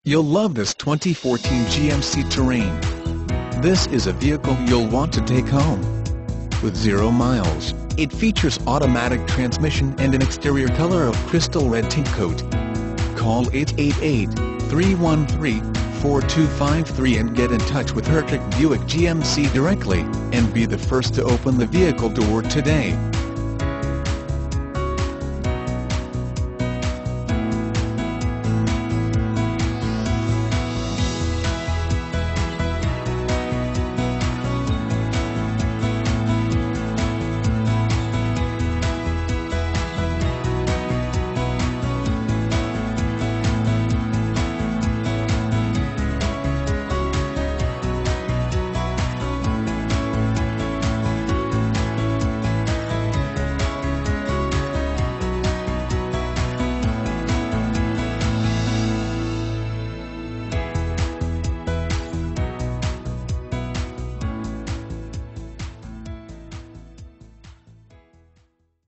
You'll love this 2014 GMC Terrain. This is a vehicle you'll want to take home. With 0 miles, it features automatic transmission and an exterior color of crystal red tint coat. Call 888-313-4253 and get in touch with Hertrich Buick GMC directly, and be the first to open the vehicle door today.